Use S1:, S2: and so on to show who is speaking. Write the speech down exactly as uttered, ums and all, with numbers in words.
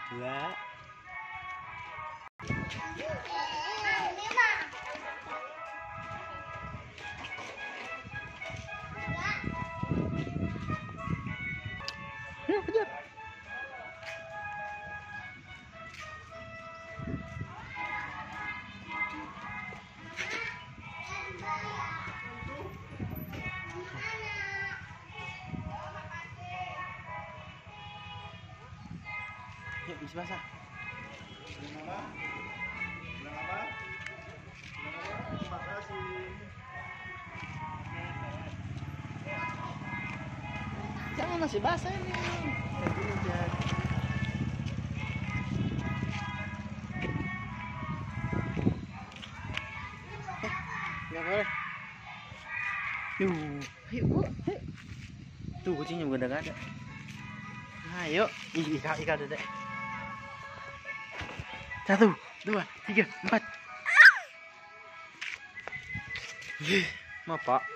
S1: dua. Yuk, kejar. Yuk, bisa basah.
S2: Bilang apa? Bilang apa? Bilang apa? Terima kasih.
S1: Jangan masih basah ini. Kayak gini aja. Eh, nggak boleh. Yuh, ayo bu. Tuh kucingnya udah gak ada. Ayo, ih, ika, ika dedek. Satu, dua, tiga, empat. Ih, ma pak.